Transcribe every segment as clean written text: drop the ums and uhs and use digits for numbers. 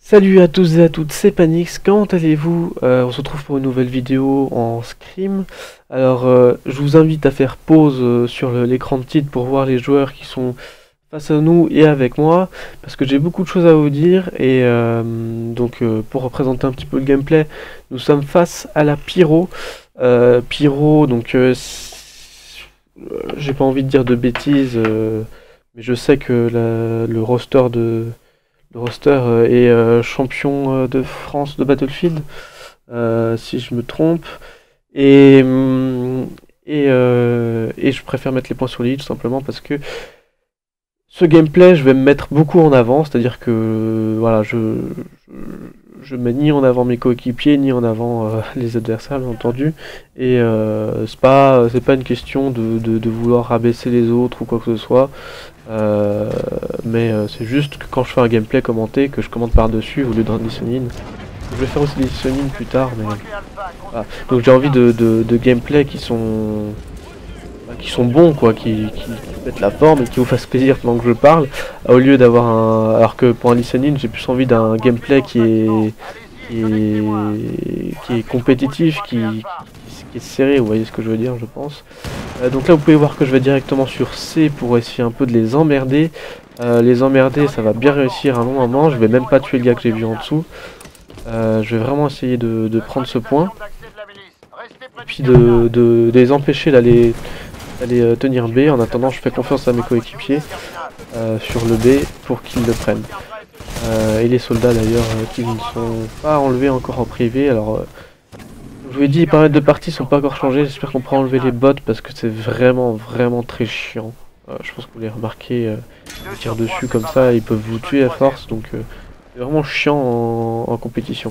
Salut à tous et à toutes, c'est Panix, comment allez-vous? On se retrouve pour une nouvelle vidéo en scrim. Alors, je vous invite à faire pause sur l'écran de titre pour voir les joueurs qui sont face à nous et avec moi, parce que j'ai beaucoup de choses à vous dire, et pour représenter un petit peu le gameplay, nous sommes face à la Pyro. Pyro, j'ai pas envie de dire de bêtises, mais je sais que le roster est champion de France de Battlefield, si je me trompe. Et, hum, et je préfère mettre les points sur les i tout simplement parce que ce gameplay, je vais me mettre beaucoup en avant, c'est-à-dire que voilà, je mets ni en avant mes coéquipiers, ni en avant les adversaires, bien entendu. Et c'est pas une question de vouloir rabaisser les autres ou quoi que ce soit. Mais c'est juste que quand je fais un gameplay commenté, que je commente par-dessus au lieu d'un listening. Je vais faire aussi des listening plus tard, mais voilà. Donc j'ai envie de gameplay qui sont bons, quoi, qui mettent la forme et qui vous fassent plaisir pendant que je parle, au lieu d'avoir un... Alors que pour un listening, j'ai plus envie d'un gameplay qui est compétitif, qui est serré, vous voyez ce que je veux dire, je pense. Donc là, vous pouvez voir que je vais directement sur C pour essayer un peu de les emmerder. Les emmerder, ça va bien réussir un long moment, je vais même pas tuer le gars que j'ai vu en dessous. Je vais vraiment essayer de prendre ce point. Et puis de les empêcher d'aller tenir B. En attendant, je fais confiance à mes coéquipiers sur le B pour qu'ils le prennent. Et les soldats d'ailleurs qui ne sont pas enlevés encore en privé. Alors, je vous ai dit, les paramètres de partie sont pas encore changés. J'espère qu'on pourra enlever les bots parce que c'est vraiment très chiant. Je pense que vous les remarquez, ils tirent dessus comme ça, ils peuvent vous tuer à force. Donc, c'est vraiment chiant en compétition.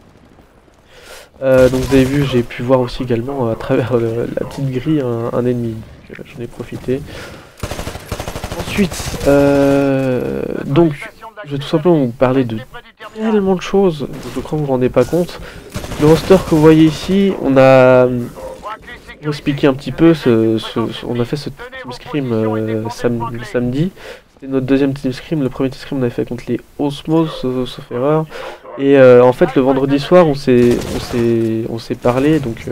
Donc vous avez vu, j'ai pu voir aussi également à travers la petite grille un ennemi. J'en ai profité. Ensuite, donc je vais tout simplement vous parler de tellement de choses, je crois que vous vous rendez pas compte. Le roster que vous voyez ici, on a expliqué un petit peu, on a fait ce team scrim samedi. C'était notre deuxième team scrim, le premier team scrim on avait fait contre les Osmos, sauf erreur. Et en fait le vendredi soir on s'est parlé, donc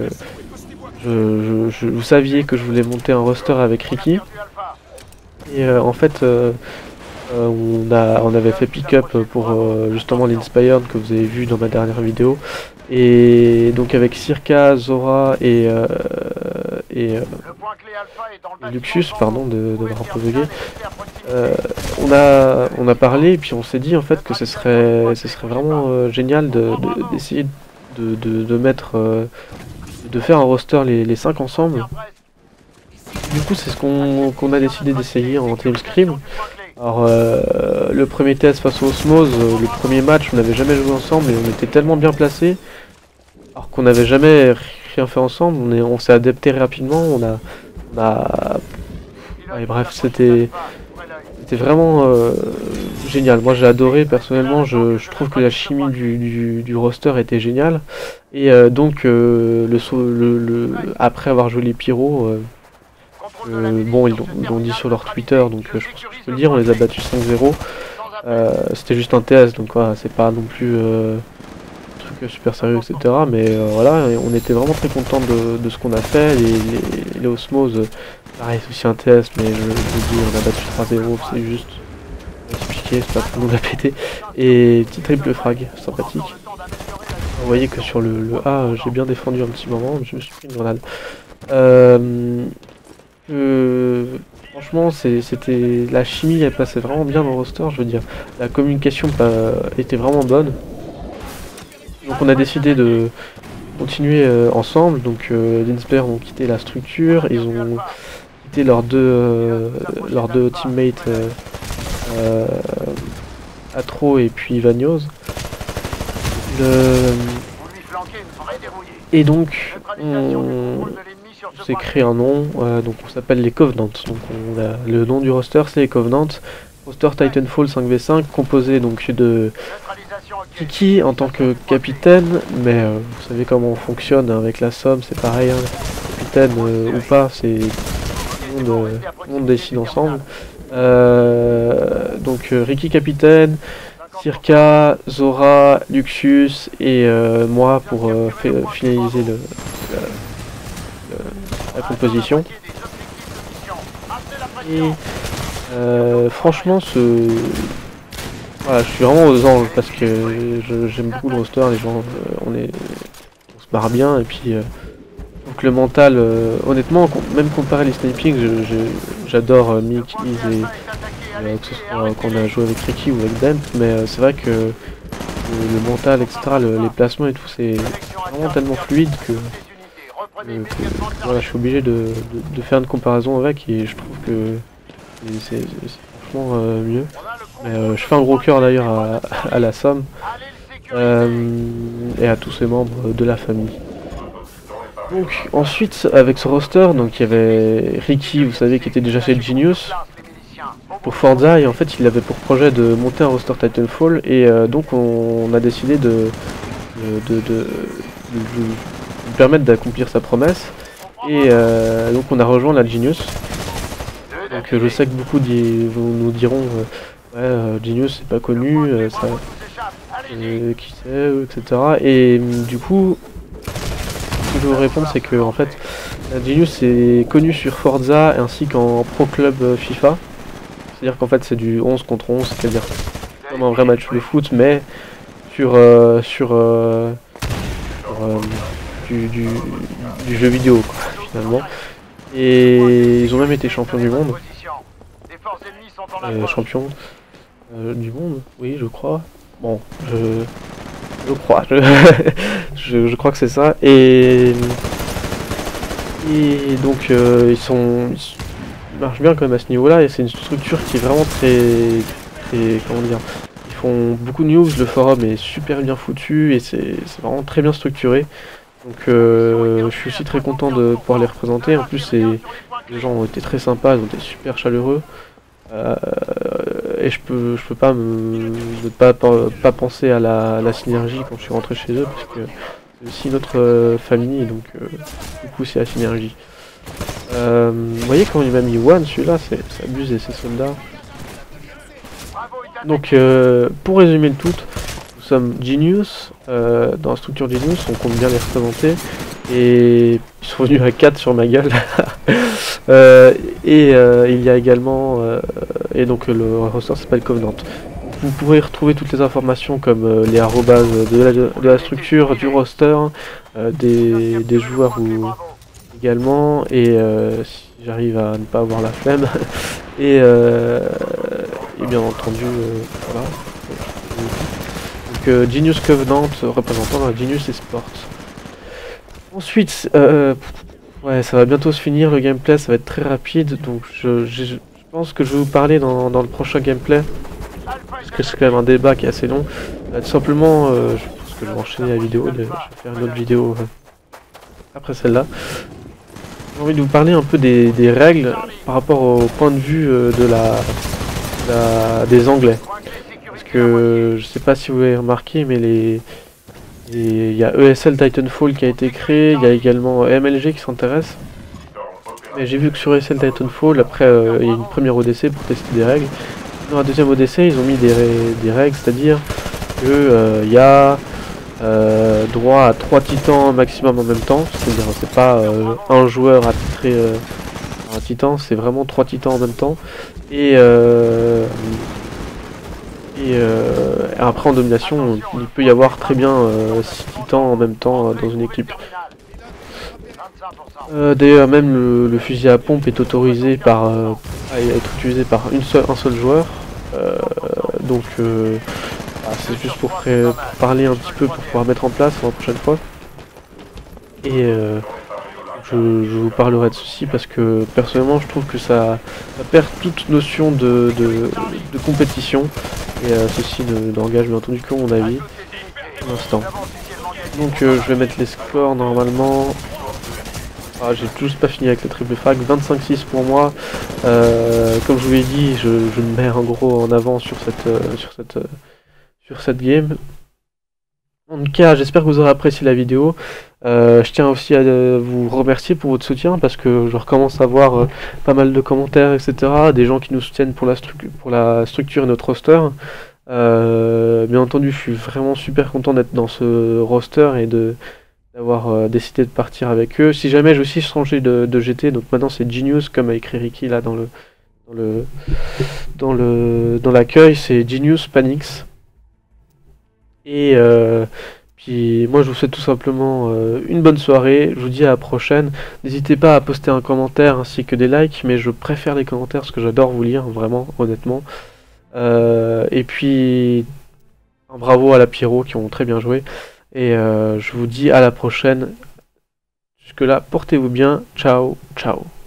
vous saviez que je voulais monter un roster avec Ricky. Et en fait on avait fait pick-up pour justement l'Inspired que vous avez vu dans ma dernière vidéo. Et donc avec Circa, Zora et Luxus, pardon d'avoir un peu bugué, on a parlé et puis on s'est dit en fait que ce serait vraiment génial d'essayer de mettre de faire un roster les 5 ensemble. Du coup c'est ce qu'on a décidé d'essayer en team scrim. Alors le premier test face aux Osmose, le premier match on n'avait jamais joué ensemble et on était tellement bien placés, alors qu'on n'avait jamais rien fait ensemble, on s'est adapté rapidement, ouais, bref, c'était vraiment génial. Moi j'ai adoré personnellement, je trouve que la chimie du roster était géniale. Et après avoir joué les Pyros, bon ils l'ont dit sur leur Twitter, donc je pense que je peux le dire, on les a battus 5-0. C'était juste un TS, donc voilà, c'est pas non plus super sérieux, etc. Mais voilà, on était vraiment très contents de ce qu'on a fait. Les Osmos, pareil, c'est aussi un test, mais je vous dis, on a battu 3-0, c'est juste expliqué, c'est pas pour nous la péter. Et petit triple frag, sympathique. Vous voyez que sur le A, j'ai bien défendu un petit moment, je me suis pris une grenade. Franchement, c'était la chimie, elle passait vraiment bien dans le roster, je veux dire. La communication était vraiment bonne. Donc on a décidé de continuer ensemble. Donc les Inspire ont quitté la structure, ils ont quitté leurs deux teammates Atro et puis Vagnos. Et donc on s'est créé un nom, donc on s'appelle les Covenants. Donc le nom du roster c'est les Covenants. Roster Titanfall 5v5 composé donc de Kiki en tant que capitaine, mais vous savez comment on fonctionne avec la somme, c'est pareil, hein, capitaine ou pas, c'est tout le monde décide ensemble. Donc Ricky capitaine, Circa, Zora, Luxus et moi pour finaliser la composition. Et franchement, voilà, je suis vraiment aux anges parce que j'aime beaucoup le roster, les gens, on se barre bien et puis donc le mental, honnêtement, même comparé les sniping, j'adore Mick, Iz et que ce soit qu'on a joué avec Ricky ou avec Dent, mais c'est vrai que le mental, etc., les placements et tout, c'est vraiment tellement fluide que voilà, je suis obligé de faire une comparaison avec et je trouve que c'est franchement mieux. Mais, je fais un gros cœur d'ailleurs à la Somme et à tous ses membres de la famille. Donc ensuite avec ce roster, donc il y avait Ricky, vous savez, qui était déjà chez Genius pour Forza, et en fait il avait pour projet de monter un roster Titanfall, et donc on a décidé de lui permettre d'accomplir sa promesse, et donc on a rejoint la Genius. Donc je sais que beaucoup nous diront ouais, Genius c'est pas connu, qui c'est, etc. Et du coup, ce que je veux répondre, c'est que en fait Genius est connu sur Forza ainsi qu'en Pro Club FIFA. C'est-à-dire qu'en fait c'est du 11 contre 11, c'est-à-dire comme un vrai match de foot, mais sur du jeu vidéo quoi, finalement. Et ils ont même été champions du monde. Champions du monde, oui je crois. Bon, je crois, je crois que c'est ça. Et donc ils marchent bien quand même à ce niveau-là, et c'est une structure qui est vraiment très comment dire. Ils font beaucoup de news, le forum est super bien foutu et c'est vraiment très bien structuré. Donc je suis aussi très content de pouvoir les représenter. En plus les gens ont été très sympas, ils ont été super chaleureux. Et je peux pas pas penser à la synergie quand je suis rentré chez eux, parce que c'est aussi notre famille, donc du coup c'est la synergie. Vous voyez quand il m'a mis one, celui-là, c'est abusé, ces soldats. Donc pour résumer le tout, nous sommes Genius, dans la structure Genius, on compte bien les représenter, et ils sont venus à 4 sur ma gueule. Il y a également, et donc le roster s'appelle Covenant. Vous pourrez retrouver toutes les informations comme les arrobases de la structure, du roster, des joueurs également, et si j'arrive à ne pas avoir la flemme, et bien entendu, voilà. Donc Genius Covenant, représentant la Genius Esports. Ensuite, ouais, ça va bientôt se finir, le gameplay, ça va être très rapide, donc je pense que je vais vous parler dans le prochain gameplay, parce que c'est quand même un débat qui est assez long. Tout simplement, je pense que je vais enchaîner la vidéo, je vais faire une autre vidéo après celle-là. J'ai envie de vous parler un peu des règles par rapport au point de vue des Anglais. Parce que je sais pas si vous avez remarqué, mais il y a ESL Titanfall qui a été créé, il y a également MLG qui s'intéresse. Mais j'ai vu que sur ESL Titanfall, après il y a une première ODC pour tester des règles. Dans la deuxième ODC, ils ont mis des règles, c'est-à-dire que il y a droit à 3 titans maximum en même temps. C'est-à-dire c'est pas un joueur attitré un titan, c'est vraiment 3 titans en même temps. Et après en domination, il peut y avoir très bien 6 titans en même temps dans une équipe. D'ailleurs même le fusil à pompe est autorisé à être utilisé par un seul joueur. Donc c'est juste pour parler un petit peu, pour pouvoir mettre en place pour la prochaine fois. Et je vous parlerai de ceci parce que personnellement je trouve que ça perd toute notion de compétition, et ceci n'engage bien entendu que mon avis pour l'instant. Donc je vais mettre les scores normalement. J'ai juste pas fini avec le triple frag, 25-6 pour moi. Comme je vous l'ai dit, je me mets en gros en avant sur cette game. En tout cas, j'espère que vous aurez apprécié la vidéo. Je tiens aussi à vous remercier pour votre soutien, parce que je recommence à voir pas mal de commentaires, etc. Des gens qui nous soutiennent pour la structure et notre roster. Bien entendu, je suis vraiment super content d'être dans ce roster et d'avoir décidé de partir avec eux. Si jamais j'ai aussi changé de GT, donc maintenant c'est Genius, comme a écrit Ricky là dans le, dans l'accueil, c'est Genius Panix. Et puis moi je vous souhaite tout simplement une bonne soirée, je vous dis à la prochaine. N'hésitez pas à poster un commentaire ainsi que des likes, mais je préfère les commentaires parce que j'adore vous lire, vraiment, honnêtement. Et puis un bravo à la Pyro qui ont très bien joué. Et je vous dis à la prochaine. Jusque là, portez-vous bien. Ciao, ciao.